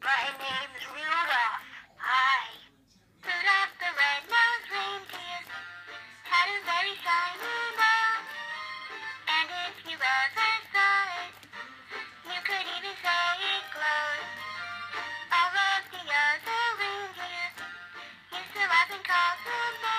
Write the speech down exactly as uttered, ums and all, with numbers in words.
My name's Rudolph. Hi. Rudolph the red-nosed reindeer had a very shiny nose, and if you ever saw it, you could even say it glowed. All of the other reindeer used to laugh and call him